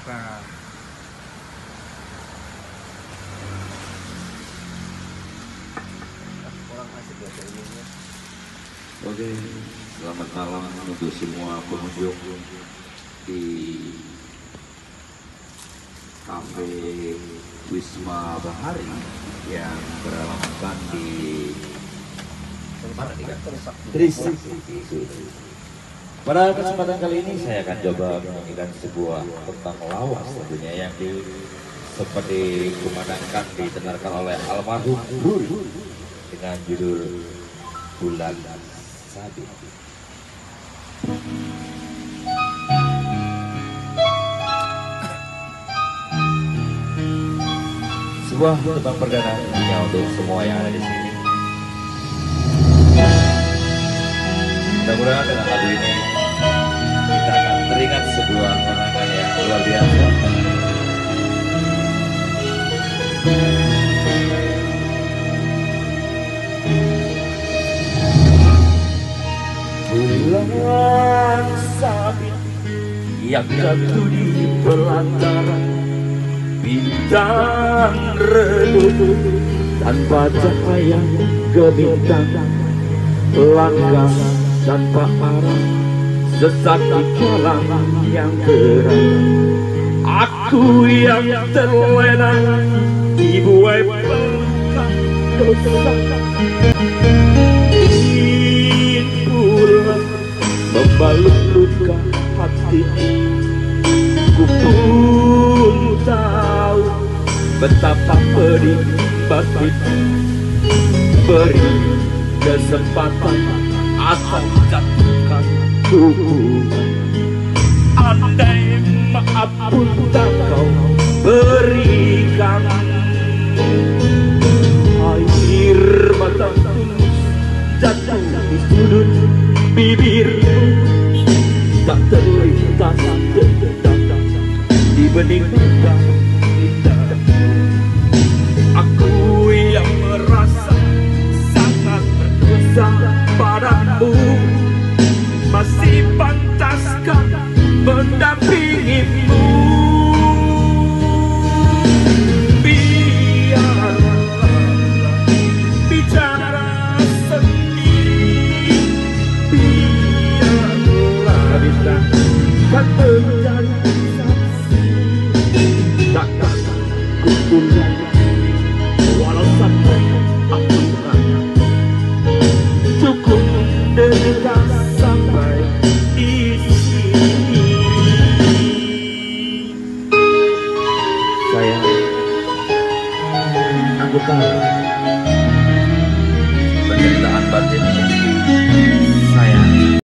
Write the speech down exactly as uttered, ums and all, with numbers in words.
Nah, kurang asik ya ini. Oke, selamat malam untuk semua pengunjung di Cafe Wisma Bahari yang beralamatkan di mana nih kan? Trisakti. Pada kesempatan kali ini saya akan coba menyanyikan sebuah tentang lawas tentunya yang di seperti kumandangkan ditenarkan oleh almarhum Buri dengan judul Bulan Sabit. Sebuah tembang perdana tentunya untuk semua yang ada di sini. Mudah-mudahan dengan lagu ini kita akan teringat sebuah kenangan yang luar biasa. Bulan sabit yang jatuh di belantara, bintang redup tanpa cahaya gemintang, langkah tanpa arah, sesat di jalan yang terang. Aku yang terlena dibuai pelukan dosa, ingin pulang membalut luka hati. Ku pun tahu betapa pedih batin, beri kesempatan asal jatuhkan hukuman. Andai maaf pun tak kau berikan, air mata tulus jatuh di sudut bibirmu, tak terlintas dendam di bening luka indah. Aku yang merasa sangat berdosa padamu, masih pantaskah mendampingimu? Biarlah bicara sendiri, biarlah bintang kan menjadi saksi. Takkan ku tunggu walau sampai aku rasa cukup derita sampai di sini. Sayang, aku tahu